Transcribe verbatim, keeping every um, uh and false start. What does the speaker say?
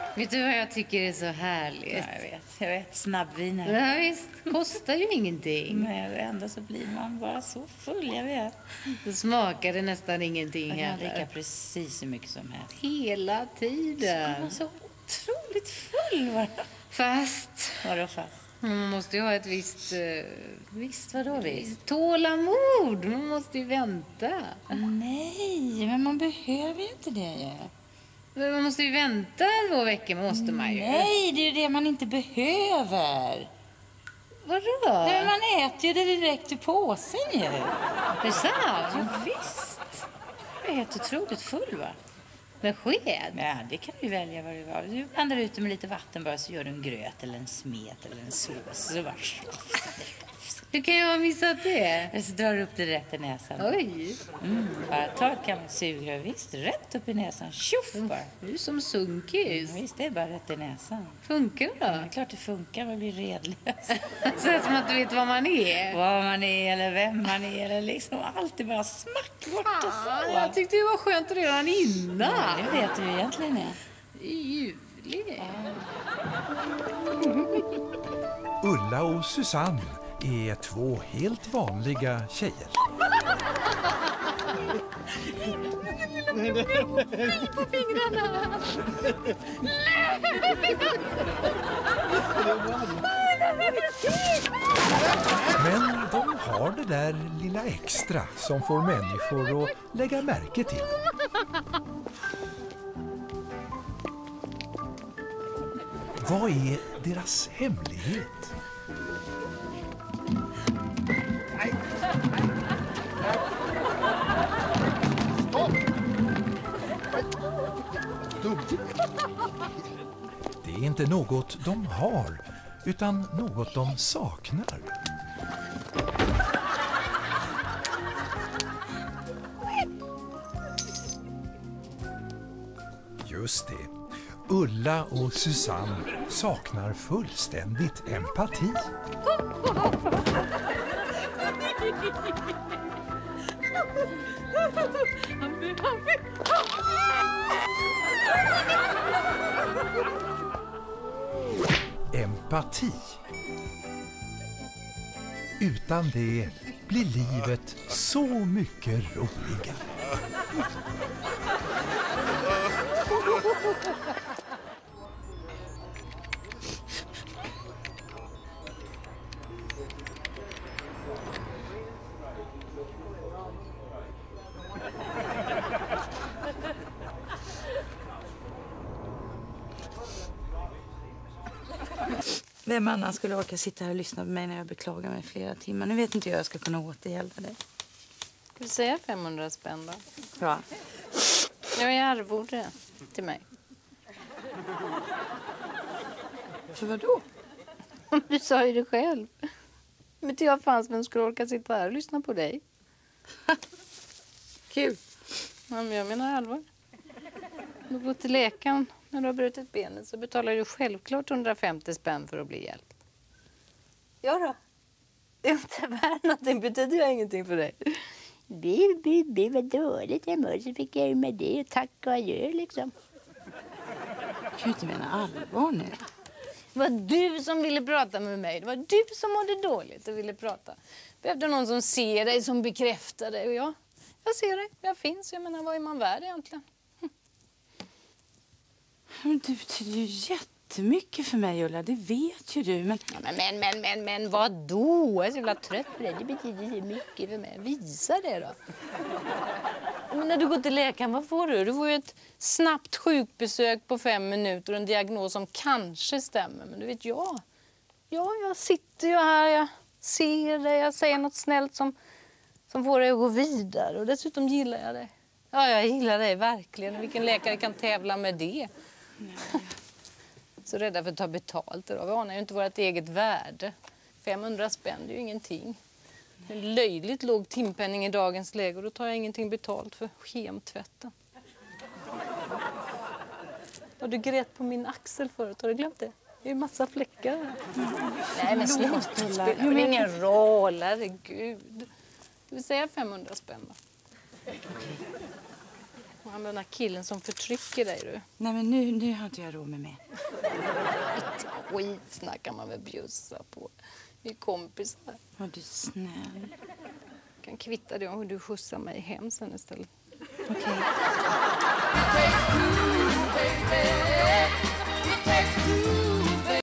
Vet du vad jag tycker är så härligt? Ja, jag vet. Jag vet. Snabbviner. Ja, visst. Kostar ju ingenting. Nej, ändå så blir man bara så full, jag vet. Då smakar det nästan ingenting Jag kan heller. dricka precis hur mycket som helst. Hela tiden. Så otroligt full var det. Fast... Vadå fast? Man måste ju ha ett visst... Uh, Visst, vadå visst? Tålamod. Man måste ju vänta. Nej, men man behöver ju inte det ju. Men man måste ju vänta två veckor, måste man ju. Nej, det är ju det man inte behöver. Vadå? Nej, men man äter ju det direkt ur påsen ju. Det är sant? Ja, visst. Jag är helt otroligt full, va? Med sked? Ja, det kan du välja vad du vill. Du blandar ut det med lite vatten bara, så gör du en gröt eller en smet eller en sås. Så bara Hur kan jag ha missat det? eller så drar du upp det rätt i näsan. Oj. Mm, bara ta ett gammalt sugrör, visst, rätt upp i näsan. Tjoff bara. Du är som sunkis. Mm, visst, det är bara rätt i näsan. Funkar det Ja, då? det är klart det funkar, man blir redlös. Så som att du vet vad man är. Vad man är eller vem man är eller liksom allt är bara smack bort och så. Ah, jag tyckte det var skönt redan innan. Ja, det vet du egentligen är. Det är ljuvligt. Ulla och Susanne är två helt vanliga tjejer. På fingrarna. Men de har det där lilla extra som får människor att lägga märke till dem. Vad är deras hemlighet? Det är inte något de har, utan något de saknar. Just det. Ulla och Susanne saknar fullständigt empati. Empati. Utan det blir livet så mycket roligare. Vem annan skulle orka sitta här och lyssna på mig när jag beklagar mig flera timmar? Nu vet inte jag hur jag ska kunna återgälda det. Ska vi säga femhundra spänn då? Ja. Jag är arvode till mig. För vad då? Du sa ju det själv. Men inte jag fanns vem skulle orka sitta här och lyssna på dig. Kul. Ja, men jag menar allvar. Du går till läkaren när du har brutit benet så betalar du självklart hundrafemtio spänn för att bli hjälpt. Ja då. Det är inte värt någonting. Betyder jag ingenting för dig? Det, det, det var dåligt hemma så fick jag ju med det. Tack och adjö liksom. Jag kan inte mena allvar nu. Det var du som ville prata med mig. Det var du som mådde dåligt och ville prata. Behövde någon som ser dig, som bekräftar dig. Och jag, jag ser dig. Jag finns. Jag menar, vad är man värd egentligen? Men du betyder ju jättemycket för mig, Ulla. Det vet ju du. Men, ja, men, men, men, men, men vad då? Jag är så jävla trött på det. Det betyder så mycket för mig. Visa det då. Men när du går till läkaren, vad får du? Du får ju ett snabbt sjukbesök på fem minuter och en diagnos som kanske stämmer. Men du vet, jag, ja, jag sitter ju här, jag ser dig, jag säger något snällt som, som får dig att gå vidare. Och dessutom gillar jag dig. Ja, jag gillar dig verkligen. Vilken läkare kan tävla med det? Nej. Så rädda för att ta betalt. Då. Vi anar ju inte vårt eget värde. femhundra spänn, det är ju ingenting. En löjligt låg timpenning i dagens läge och då tar jag ingenting betalt för kemtvätten. Har du grät på min axel förut? Har du glömt det? Det är ju massa fläckar. Mm. Nej, men sluta. Det spelar ingen roll, herregud. Du vill säga femhundra spänn då? okay. Han den där killen som förtrycker dig, du. Nej, men nu, nu har inte jag råd med mer. Lite skitsnack kan man väl bjussa på. Vi är kompisar. Var du snäll. Kan kvitta det om du skjutsar mig hem sen istället. Okej.